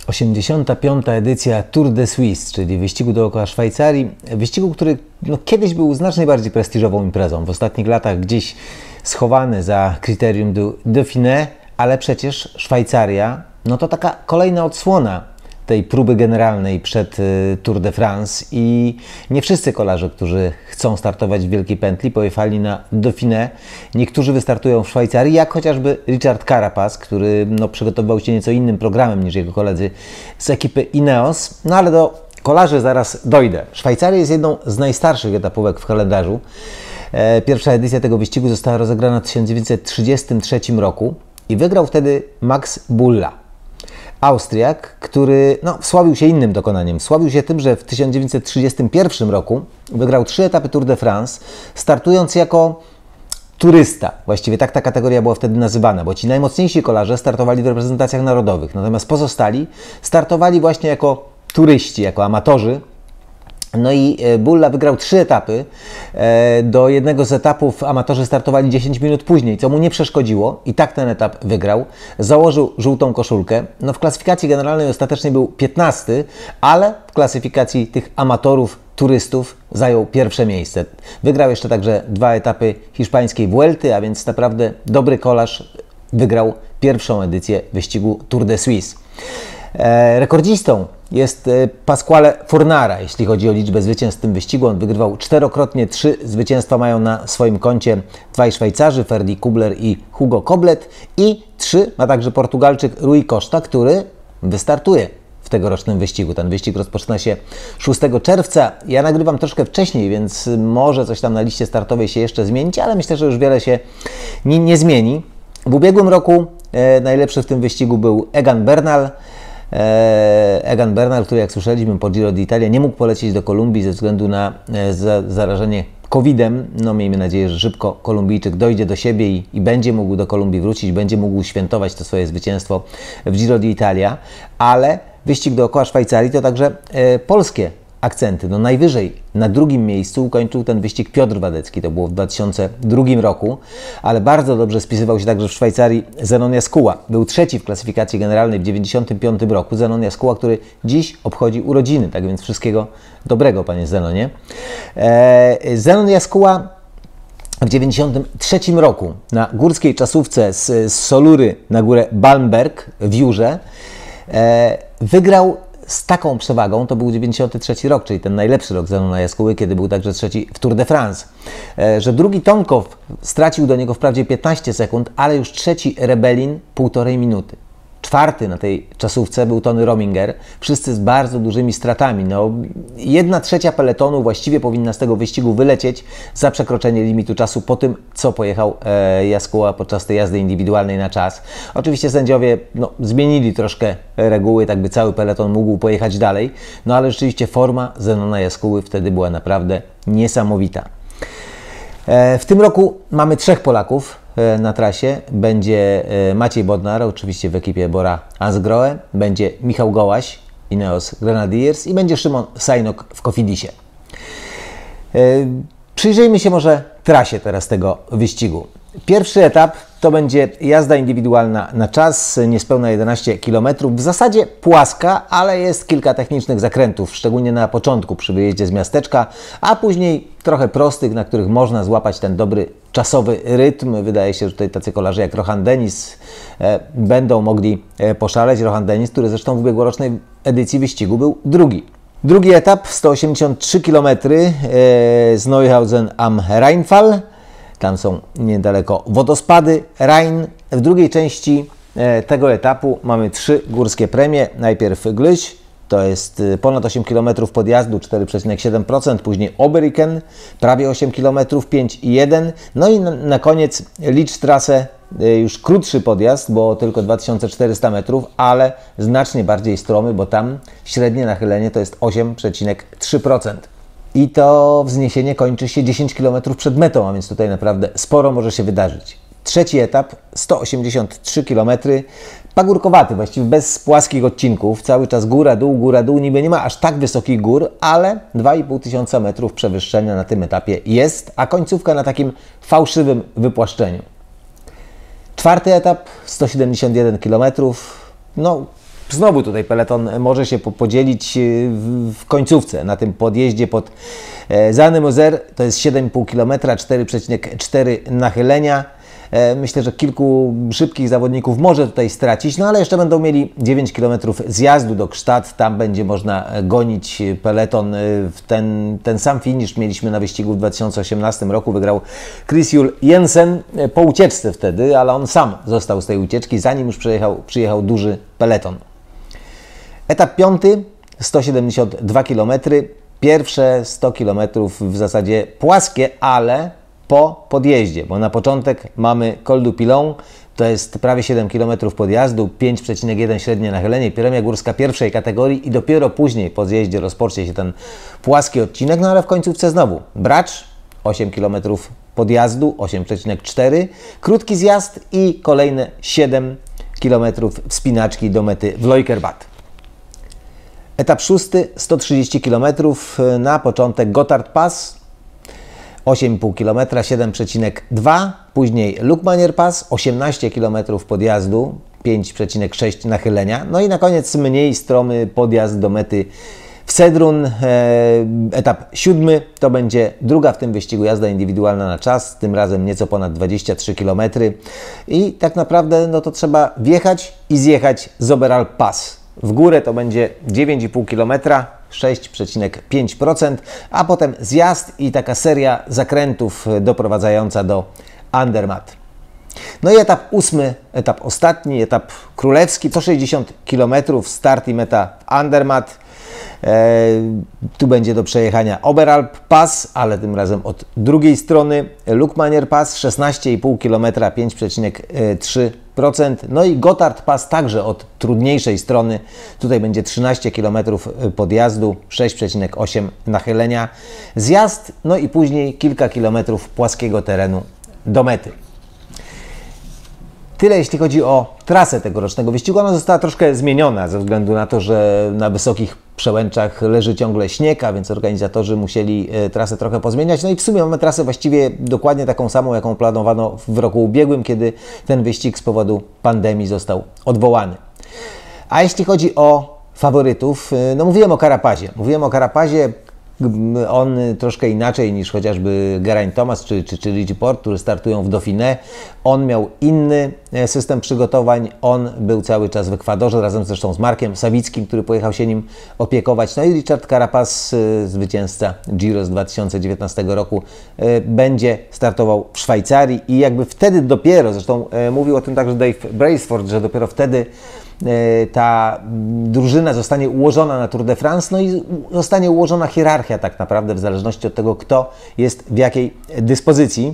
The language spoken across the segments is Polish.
85. edycja Tour de Suisse, czyli wyścigu dookoła Szwajcarii. Wyścigu, który kiedyś był znacznie bardziej prestiżową imprezą. W ostatnich latach gdzieś schowany za kryterium du Dauphiné, ale przecież Szwajcaria to taka kolejna odsłona tej próby generalnej przed Tour de France i nie wszyscy kolarze, którzy chcą startować w Wielkiej Pętli, pojechali na Dauphiné. Niektórzy wystartują w Szwajcarii, jak chociażby Richard Carapaz, który przygotowywał się nieco innym programem niż jego koledzy z ekipy Ineos. No ale do kolarzy zaraz dojdę. Szwajcaria jest jedną z najstarszych etapówek w kalendarzu. Pierwsza edycja tego wyścigu została rozegrana w 1933 roku i wygrał wtedy Max Bulla, Austriak, który wsławił się innym dokonaniem. Wsławił się tym, że w 1931 roku wygrał 3 etapy Tour de France, startując jako turysta. Właściwie tak ta kategoria była wtedy nazywana, bo ci najmocniejsi kolarze startowali w reprezentacjach narodowych, natomiast pozostali startowali właśnie jako turyści, jako amatorzy. No i Bulla wygrał 3 etapy. Do jednego z etapów amatorzy startowali 10 minut później, co mu nie przeszkodziło i tak ten etap wygrał. Założył żółtą koszulkę. W klasyfikacji generalnej ostatecznie był 15, ale w klasyfikacji tych amatorów, turystów zajął pierwsze miejsce. Wygrał jeszcze także 2 etapy hiszpańskiej Vuelty, a więc naprawdę dobry kolarz. Wygrał pierwszą edycję wyścigu Tour de Suisse. Rekordzistą jest Pasquale Fornara, jeśli chodzi o liczbę zwycięstw w tym wyścigu. On wygrywał 4-krotnie, 3 zwycięstwa mają na swoim koncie dwaj Szwajcarzy, Ferdi Kubler i Hugo Koblet, i 3 ma także Portugalczyk Rui Costa, który wystartuje w tegorocznym wyścigu. Ten wyścig rozpoczyna się 6 czerwca. Ja nagrywam troszkę wcześniej, więc może coś tam na liście startowej się jeszcze zmienić, ale myślę, że już wiele się nie zmieni. W ubiegłym roku najlepszy w tym wyścigu był Egan Bernal. Egan Bernal, który, jak słyszeliśmy, po Giro d'Italia nie mógł polecieć do Kolumbii ze względu na zarażenie COVID-em. Miejmy nadzieję, że szybko Kolumbijczyk dojdzie do siebie i będzie mógł do Kolumbii wrócić, będzie mógł świętować to swoje zwycięstwo w Giro d'Italia, ale wyścig dookoła Szwajcarii to także polskie akcenty. Najwyżej na drugim miejscu ukończył ten wyścig Piotr Wadecki, to było w 2002 roku, ale bardzo dobrze spisywał się także w Szwajcarii Zenon Jaskuła. Był trzeci w klasyfikacji generalnej w 1995 roku. Zenon Jaskuła, który dziś obchodzi urodziny, tak więc wszystkiego dobrego, panie Zenonie. Zenon Jaskuła w 1993 roku na górskiej czasówce z Solury na górę Balmberg w Jurze wygrał z taką przewagą. To był 93 rok, czyli ten najlepszy rok Zenona Jaskuły, kiedy był także trzeci w Tour de France. Że drugi Tonkow stracił do niego wprawdzie 15 sekund, ale już trzeci Rebellin 1,5 minuty. Czwarty na tej czasówce był Tony Rominger. Wszyscy z bardzo dużymi stratami. 1/3 peletonu właściwie powinna z tego wyścigu wylecieć za przekroczenie limitu czasu po tym, co pojechał Jaskuła podczas tej jazdy indywidualnej na czas. Oczywiście sędziowie zmienili troszkę reguły, tak by cały peleton mógł pojechać dalej, ale rzeczywiście forma Zenona Jaskuły wtedy była naprawdę niesamowita. W tym roku mamy 3 Polaków na trasie. Będzie Maciej Bodnar, oczywiście w ekipie Bora Hansgrohe, będzie Michał Gołaś, Ineos Grenadiers, i będzie Szymon Sajnok w Cofidisie. Przyjrzyjmy się może trasie teraz tego wyścigu. Pierwszy etap to będzie jazda indywidualna na czas, niespełna 11 km. W zasadzie płaska, ale jest kilka technicznych zakrętów, szczególnie na początku przy wyjeździe z miasteczka, a później trochę prostych, na których można złapać ten dobry czasowy rytm. Wydaje się, że tutaj tacy kolarze jak Rohan Dennis będą mogli poszaleć. Rohan Dennis, który zresztą w ubiegłorocznej edycji wyścigu był drugi. Drugi etap, 183 km z Neuhausen am Rheinfall. Tam są niedaleko wodospady Rhein. W drugiej części tego etapu mamy 3 górskie premie. Najpierw Glüś, to jest ponad 8 km podjazdu, 4,7%. Później Oberiken, prawie 8 km, 5,1. I na koniec licz trasę, już krótszy podjazd, bo tylko 2400 metrów, ale znacznie bardziej stromy, bo tam średnie nachylenie to jest 8,3%. I to wzniesienie kończy się 10 km przed metą, a więc tutaj naprawdę sporo może się wydarzyć. Trzeci etap, 183 km, pagórkowaty, właściwie bez płaskich odcinków, cały czas góra, dół, niby nie ma aż tak wysokich gór, ale 2500 metrów przewyższenia na tym etapie jest, a końcówka na takim fałszywym wypłaszczeniu. Czwarty etap, 171 km, Znowu tutaj peleton może się podzielić w końcówce, na tym podjeździe pod Zanne-Moser, to jest 7,5 km, 4,4 nachylenia. Myślę, że kilku szybkich zawodników może tutaj stracić, no ale jeszcze będą mieli 9 km zjazdu do Gstaad, tam będzie można gonić peleton. Ten sam finisz mieliśmy na wyścigu w 2018 roku, wygrał Chris Juul Jensen po ucieczce wtedy, ale on sam został z tej ucieczki, zanim już przyjechał duży peleton. Etap 5, 172 km, pierwsze 100 km w zasadzie płaskie, ale po podjeździe, bo na początek mamy Col du Pilon, to jest prawie 7 km podjazdu, 5,1 średnie nachylenie, premia górska pierwszej kategorii i dopiero później po zjeździe rozpocznie się ten płaski odcinek, no ale w końcówce znowu Bracz, 8 km podjazdu, 8,4, krótki zjazd i kolejne 7 km wspinaczki do mety w Leukerbad. Etap 6, 130 km, na początek Gotthard Pass, 8,5 km, 7,2, później Lukmaner Pass, 18 km podjazdu, 5,6 nachylenia, no i na koniec mniej stromy podjazd do mety w Sedrun. Etap 7 to będzie druga w tym wyścigu jazda indywidualna na czas, tym razem nieco ponad 23 km i tak naprawdę no to trzeba wjechać i zjechać z Oberalp Pass. W górę to będzie 9,5 km, 6,5%, a potem zjazd i taka seria zakrętów doprowadzająca do Andermatt. No i etap 8, etap ostatni, etap królewski, 160 km, start i meta w Andermatt. Tu będzie do przejechania Oberalp Pass, ale tym razem od drugiej strony. Lukmaner Pass 16,5 km, 5,3%. No i Gotthard Pass także od trudniejszej strony. Tutaj będzie 13 km podjazdu, 6,8 nachylenia. Zjazd, no i później kilka kilometrów płaskiego terenu do mety. Tyle jeśli chodzi o trasę tegorocznego wyścigu. Ona została troszkę zmieniona ze względu na to, że na wysokich przełęczach leży ciągle śnieg, a więc organizatorzy musieli trasę trochę pozmieniać. No i w sumie mamy trasę właściwie dokładnie taką samą, jaką planowano w roku ubiegłym, kiedy ten wyścig z powodu pandemii został odwołany. A jeśli chodzi o faworytów, no mówiłem o Carapazie. On troszkę inaczej niż chociażby Geraint Thomas czy Richie Porte, którzy startują w Dauphiné. On miał inny system przygotowań. On był cały czas w Ekwadorze, razem zresztą z Markiem Sawickim, który pojechał się nim opiekować. No i Richard Carapaz, zwycięzca Giro z 2019 roku, będzie startował w Szwajcarii i jakby wtedy dopiero, zresztą mówił o tym także Dave Brailsford, że dopiero wtedy ta drużyna zostanie ułożona na Tour de France, no i zostanie ułożona hierarchia tak naprawdę w zależności od tego, kto jest w jakiej dyspozycji.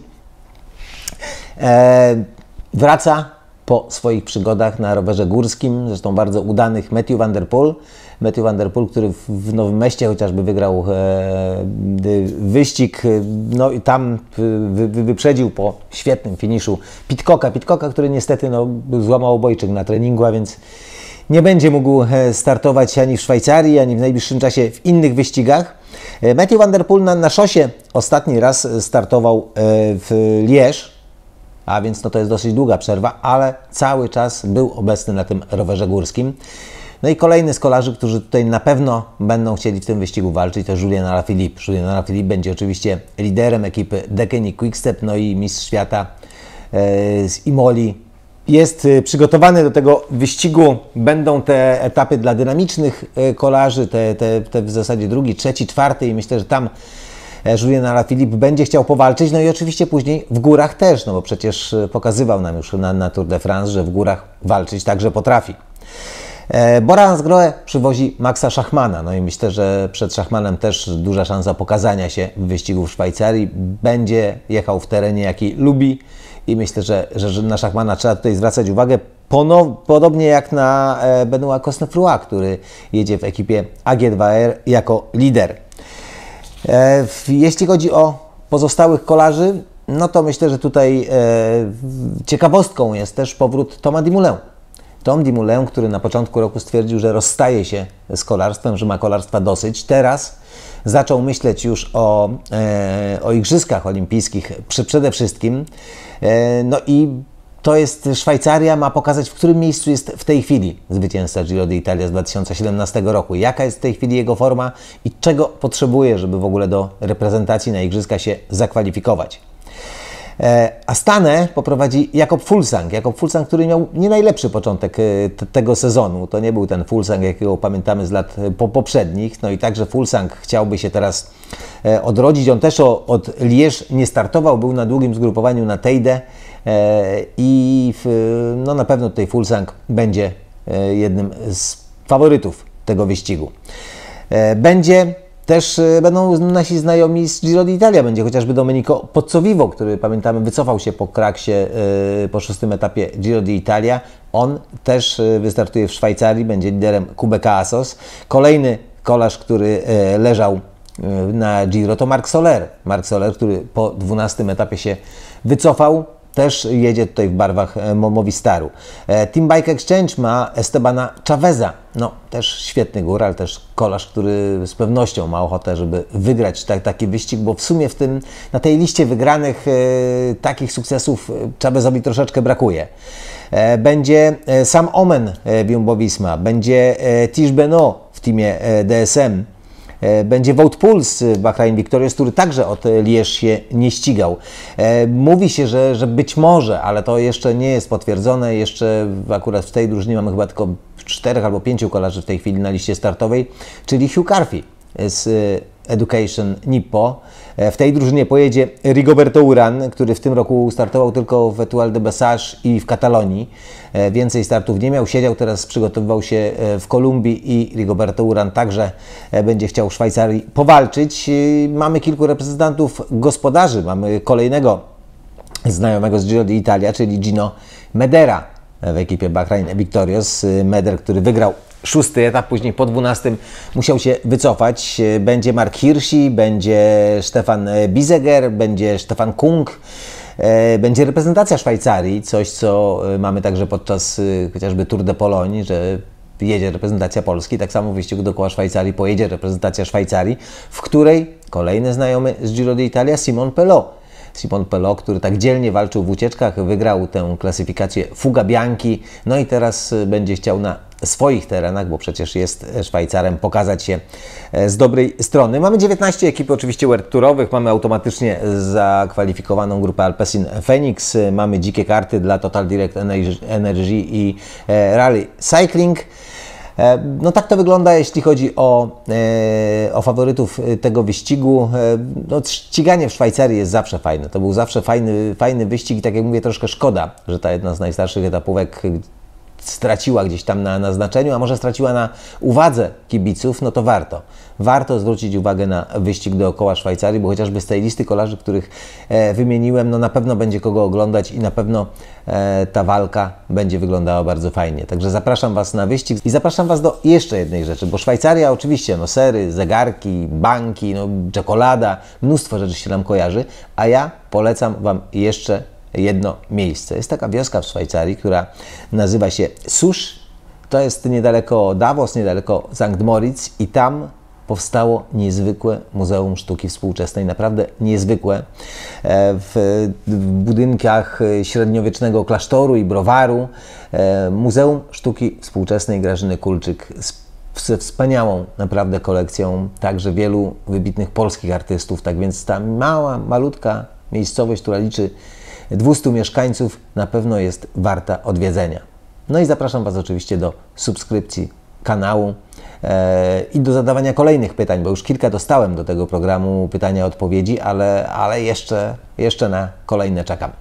Wraca po swoich przygodach na rowerze górskim, zresztą bardzo udanych, Mathieu van der Poel. Mathieu van der Poel, który w Nowym Meście chociażby wygrał wyścig, no i tam wyprzedził po świetnym finiszu Pidcocka, który niestety złamał obojczyk na treningu, a więc nie będzie mógł startować ani w Szwajcarii, ani w najbliższym czasie w innych wyścigach. Mathieu van der Poel na szosie ostatni raz startował w Liège, a więc no to jest dosyć długa przerwa, ale cały czas był obecny na tym rowerze górskim. No i kolejny z kolarzy, którzy tutaj na pewno będą chcieli w tym wyścigu walczyć, to Julian Alaphilippe. Julian Alaphilippe będzie oczywiście liderem ekipy Deceuninck Quick-Step, no i mistrz świata z Imoli. Jest przygotowany do tego wyścigu. Będą te etapy dla dynamicznych kolarzy, te w zasadzie drugi, trzeci, czwarty i myślę, że tam Julian Alaphilippe będzie chciał powalczyć, no i oczywiście później w górach też, no bo przecież pokazywał nam już na Tour de France, że w górach walczyć także potrafi. Bora Hansgrohe przywozi Maxa Schachmana, no i myślę, że przed Schachmanem też duża szansa pokazania się w wyścigu w Szwajcarii. Będzie jechał w terenie, jaki lubi i myślę, że na Schachmana trzeba tutaj zwracać uwagę, podobnie jak na Benoît Cosnefroid, który jedzie w ekipie AG2R jako lider. Jeśli chodzi o pozostałych kolarzy, no to myślę, że tutaj ciekawostką jest też powrót Toma Dumoulin. Tom Dumoulin, który na początku roku stwierdził, że rozstaje się z kolarstwem, że ma kolarstwa dosyć. Teraz zaczął myśleć już o Igrzyskach Olimpijskich przede wszystkim. No i to jest Szwajcaria, ma pokazać, w którym miejscu jest w tej chwili zwycięzca Giro d'Italia z 2017 roku. Jaka jest w tej chwili jego forma i czego potrzebuje, żeby w ogóle do reprezentacji na Igrzyska się zakwalifikować. Astanę poprowadzi Jakob Fuglsang. Jakob Fuglsang, który miał nie najlepszy początek tego sezonu. To nie był ten Fuglsang, jakiego pamiętamy z lat poprzednich. No i także Fuglsang chciałby się teraz odrodzić. On też od Liège nie startował, był na długim zgrupowaniu na Teide i no na pewno tutaj Fuglsang będzie jednym z faworytów tego wyścigu. Będą nasi znajomi z Giro d'Italia. Będzie chociażby Domenico Pozzovivo, który pamiętamy wycofał się po kraksie po 6. etapie Giro d'Italia. On też wystartuje w Szwajcarii, będzie liderem Quebeca Assos. Kolejny kolarz, który leżał na Giro, to Marc Soler. Marc Soler, który po 12. etapie się wycofał, też jedzie tutaj w barwach Movistaru. Team Bike Exchange ma Estebana Chaveza. No, też świetny góral, też kolarz, który z pewnością ma ochotę, żeby wygrać taki wyścig, bo w sumie na tej liście wygranych takich sukcesów Chavezowi troszeczkę brakuje. Będzie Sam Omen w Jumbo-Visma, będzie Tish Benoit w teamie DSM, będzie Wout Poels w Bahrain Victorious, który także od Liège się nie ścigał. Mówi się, że być może, ale to jeszcze nie jest potwierdzone. Jeszcze akurat w tej drużynie mamy chyba tylko 4 albo 5 kolarzy w tej chwili na liście startowej, czyli Hugh Carthy z Education Nippo. W tej drużynie pojedzie Rigoberto Urán, który w tym roku startował tylko w Étoile de Bessage i w Katalonii. Więcej startów nie miał, siedział, teraz przygotowywał się w Kolumbii i Rigoberto Urán także będzie chciał w Szwajcarii powalczyć. Mamy kilku reprezentantów gospodarzy, mamy kolejnego znajomego z Giro d'Italia, czyli Gino Medera w ekipie Bahrain Victorious. Meder, który wygrał 6. etap, później po 12 musiał się wycofać. Będzie Mark Hirschi, będzie Stefan Biseger, będzie Stefan Kung, będzie reprezentacja Szwajcarii, coś co mamy także podczas chociażby Tour de Pologne, że jedzie reprezentacja Polski, tak samo w wyścigu dookoła Szwajcarii pojedzie reprezentacja Szwajcarii, w której kolejny znajomy z Giro d'Italia, Simon Pelot. Simon Pelot, który tak dzielnie walczył w ucieczkach, wygrał tę klasyfikację Fuga Bianchi, no i teraz będzie chciał na swoich terenach, bo przecież jest Szwajcarem, pokazać się z dobrej strony. Mamy 19 ekip oczywiście World Tourowych, mamy automatycznie zakwalifikowaną grupę Alpecin Phoenix, mamy dzikie karty dla Total Direct Energy i Rally Cycling. No tak to wygląda, jeśli chodzi o faworytów tego wyścigu. No, ściganie w Szwajcarii jest zawsze fajne. To był zawsze fajny wyścig i tak jak mówię, troszkę szkoda, że ta jedna z najstarszych etapówek straciła gdzieś tam na znaczeniu, a może straciła na uwadze kibiców, no to warto zwrócić uwagę na wyścig dookoła Szwajcarii, bo chociażby z tej listy kolarzy, których wymieniłem, no na pewno będzie kogo oglądać i na pewno ta walka będzie wyglądała bardzo fajnie. Także zapraszam Was na wyścig i zapraszam Was do jeszcze jednej rzeczy, bo Szwajcaria oczywiście, no sery, zegarki, banki, no czekolada, mnóstwo rzeczy się nam kojarzy, a ja polecam Wam jeszcze jedno miejsce. Jest taka wioska w Szwajcarii, która nazywa się Souche. To jest niedaleko Davos, niedaleko Sankt Moritz i tam powstało niezwykłe Muzeum Sztuki Współczesnej, naprawdę niezwykłe. W budynkach średniowiecznego klasztoru i browaru Muzeum Sztuki Współczesnej Grażyny Kulczyk ze wspaniałą naprawdę kolekcją także wielu wybitnych polskich artystów. Tak więc ta malutka miejscowość, która liczy 200 mieszkańców, na pewno jest warta odwiedzenia. No i zapraszam Was oczywiście do subskrypcji kanału i do zadawania kolejnych pytań, bo już kilka dostałem do tego programu pytania-odpowiedzi, ale jeszcze na kolejne czekam.